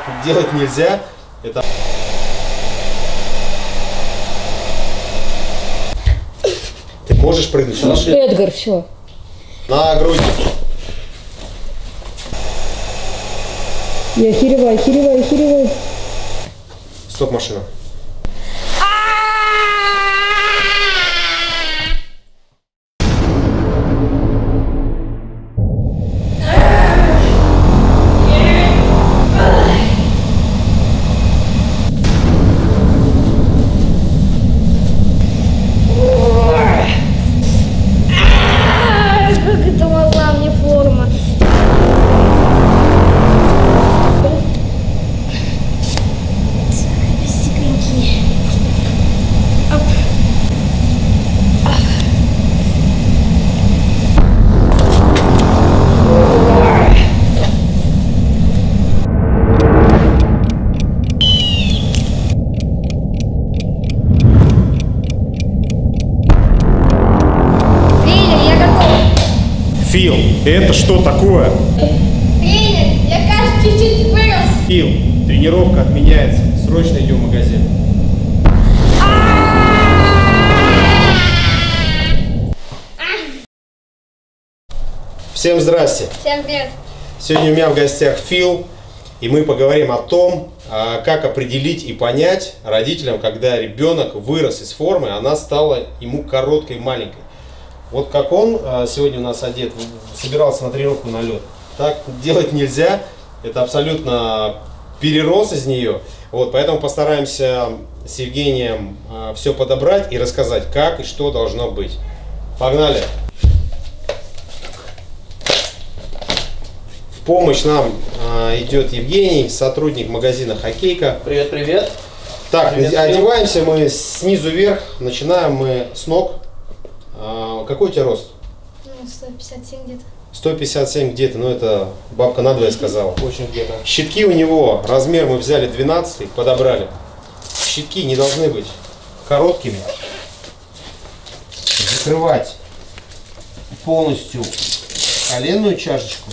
делать нельзя. Это... Ты можешь прыгнуть? Эдгар, все. На грудь. Я охереваю. Стоп, машина. Как это могла мне форма? Стеконьки. Фил, это что такое? Тренер, я, кажется, чуть-чуть вырос. Фил, тренировка отменяется. Срочно идем в магазин. Всем здрасте. Всем привет. Сегодня у меня в гостях Фил, и мы поговорим о том, как определить и понять родителям, когда ребенок вырос из формы, она стала ему короткой, маленькой. Вот как он сегодня у нас одет, собирался на тренировку на лед. Так делать нельзя, это абсолютно перерос из нее. Вот, поэтому постараемся с Евгением все подобрать и рассказать, как и что должно быть. Погнали! В помощь нам идет Евгений, сотрудник магазина «Хоккейка». Привет, привет. Так, Привет, одеваемся мы снизу вверх, начинаем мы с ног. Какой у тебя рост? 157 где-то. 157 где-то, но это бабка надвое сказала. Очень где-то. Щитки у него, размер мы взяли 12, подобрали. Щитки не должны быть короткими. Закрывать полностью коленную чашечку.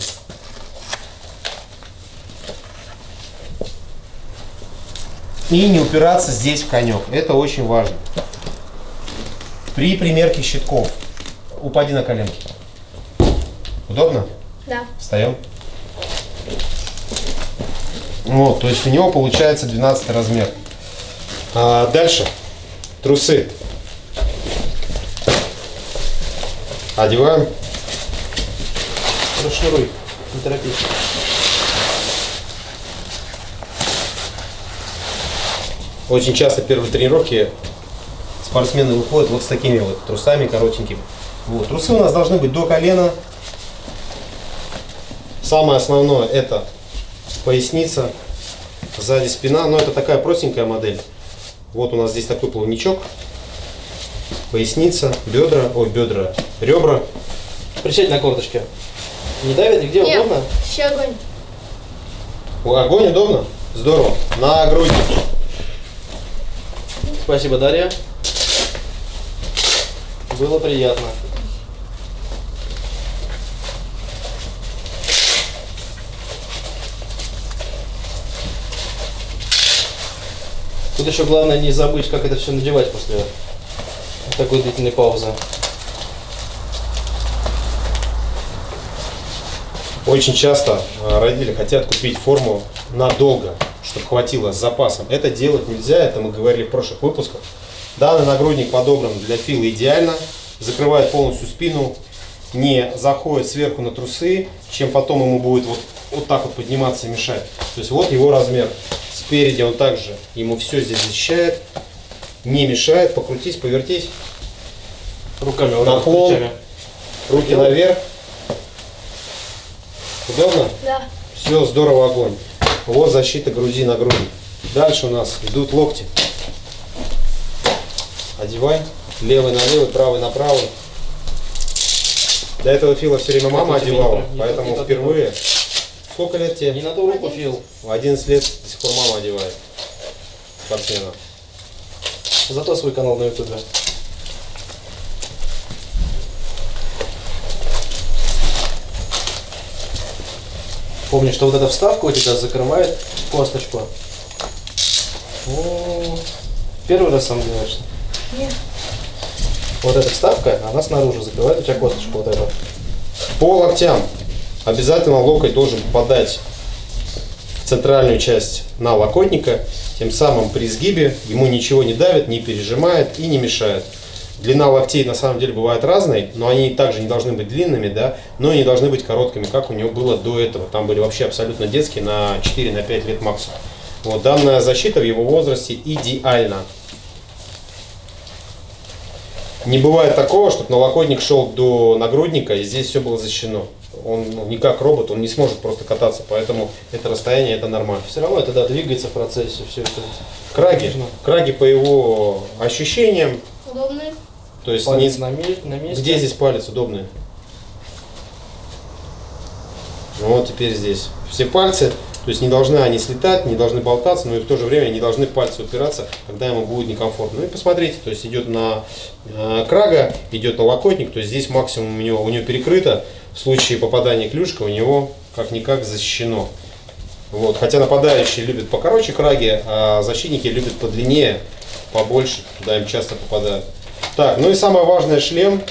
И не упираться здесь в конек. Это очень важно. При примерке щитков упади на коленки. Удобно? Да. Встаем. Вот, то есть у него получается 12 размер. Дальше. Трусы. Одеваем. Расшируй, не торопись. Очень часто первые тренировки спортсмены выходят вот с такими вот трусами коротенькими. Вот. Трусы у нас должны быть до колена. Самое основное это поясница, сзади спина, но это такая простенькая модель. Вот у нас здесь такой плавничок, поясница, бедра, ребра. Присядь на корточке. Не давит нигде, Нет, удобно? еще огонь. Огонь удобно? Здорово. На грудь. Спасибо, Дарья. Было приятно. Тут еще главное не забыть, как это все надевать после такой длительной паузы. Очень часто родители хотят купить форму надолго, чтобы хватило с запасом. Это делать нельзя, это мы говорили в прошлых выпусках. Данный нагрудник подобран для Фила идеально, закрывает полностью спину, не заходит сверху на трусы, чем потом ему будет вот так вот подниматься и мешать. То есть вот его размер. Спереди он также ему все здесь защищает, не мешает. Покрутись, повертись. Руками, наклон, плечами. руки наверх. Удобно? Да. Все, здорово, огонь. Вот защита груди на груди. Дальше у нас идут локти. Одевай. Левый на левый, правый на правый. До этого Фила все время мама одевала, поэтому впервые. Сколько лет тебе? Не на ту руку, Фил. В 11 лет до сих пор мама одевает спортсмена. Зато свой канал на ютубе. Помни, что вот эта вставка у тебя закрывает косточку. Первый раз сам делаешь? Нет. Вот эта вставка, она снаружи закрывает у тебя косточку вот эту. По локтям. Обязательно локоть должен попадать в центральную часть налокотника. Тем самым при сгибе ему ничего не давит, не пережимает и не мешает. Длина локтей на самом деле бывает разной, но они также не должны быть длинными, да, но и не должны быть короткими, как у него было до этого. Там были вообще абсолютно детские, на 4-5 лет максимум. Вот, данная защита в его возрасте идеальна. Не бывает такого, чтобы налокотник шел до нагрудника и здесь все было защищено. Он не как робот, он не сможет просто кататься, поэтому это расстояние, это нормально. Все равно это, да, двигается в процессе, все это. Краги по его ощущениям, Удобные. то есть Палец на месте. где здесь палец удобный? Вот теперь здесь. Все пальцы, то есть не должны они слетать, не должны болтаться, но и в то же время не должны пальцы упираться, когда ему будет некомфортно. Ну и посмотрите, то есть идет на крага, идет на локотник, то есть здесь максимум у него перекрыто. В случае попадания клюшка у него как-никак защищено. Вот. Хотя нападающие любят покороче краги, а защитники любят подлиннее, побольше, туда им часто попадают. Так, ну и самое важное, шлем.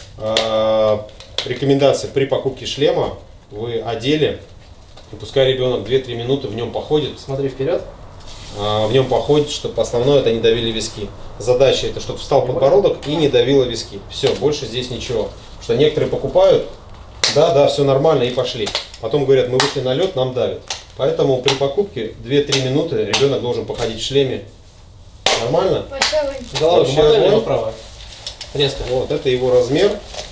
Рекомендация: при покупке шлема вы одели, и пускай ребенок 2-3 минуты в нем походит. Смотри вперед. В нем походит, чтобы основное это не давили виски. Задача это, чтобы встал подбородок и не давило виски. Все, больше здесь ничего. Потому что некоторые покупают, да, все нормально и пошли. Потом говорят, мы вышли на лед, нам давит. Поэтому при покупке 2-3 минуты ребенок должен походить в шлеме. Нормально? Пошел. Головой Вообще помотай огонь. влево-вправо. Резко. Вот, это его размер.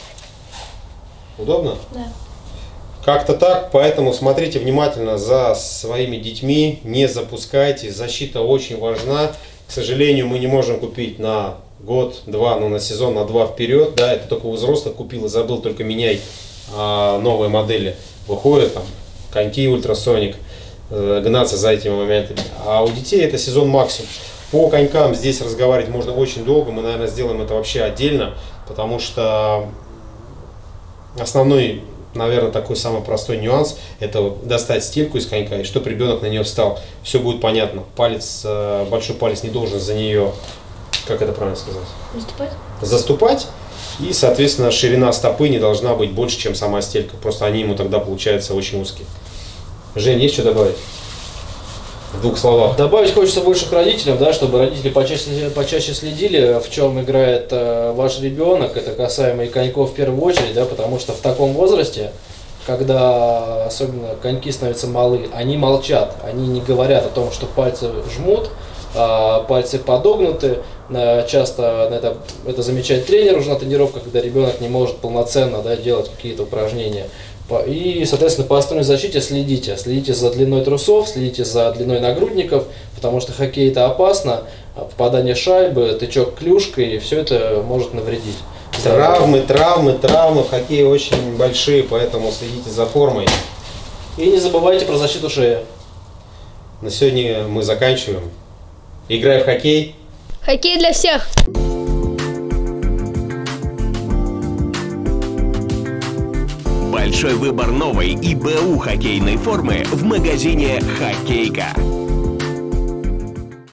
Удобно? Да. Как-то так, поэтому смотрите внимательно за своими детьми, не запускайте, защита очень важна. К сожалению, мы не можем купить на год-два, но на сезон на 2 вперед, да, это только у взрослых купил и забыл, только меняй новые модели. Выходят там коньки ультрасоник, гнаться за этими моментами. А у детей это сезон максимум. По конькам здесь разговаривать можно очень долго, мы, наверное, сделаем это вообще отдельно, потому что основной, наверное, такой самый простой нюанс – это достать стельку из конька, и чтобы ребенок на нее встал. Все будет понятно. Палец, большой палец не должен за нее, как это правильно сказать? Заступать. И, соответственно, ширина стопы не должна быть больше, чем сама стелька. Просто они ему тогда получаются очень узкие. Жень, есть что добавить? В 2 словах. Добавить хочется больше к родителям, да, чтобы родители почаще следили, в чем играет ваш ребенок. Это касаемо и коньков в первую очередь, да, потому что в таком возрасте, когда особенно коньки становятся малы, они молчат, они не говорят о том, что пальцы жмут, пальцы подогнуты. Часто это замечает тренер уже на тренировках, когда ребенок не может полноценно, да, делать какие-то упражнения. И, соответственно, по основной защите следите за длиной трусов, следите за длиной нагрудников, потому что хоккей это опасно, попадание шайбы, тычок клюшкой, все это может навредить. Травмы в хоккее очень большие, поэтому следите за формой. И не забывайте про защиту шеи. На сегодня мы заканчиваем. Играй в хоккей. Хоккей для всех. Большой выбор новой и БУ хоккейной формы в магазине «Хоккейка».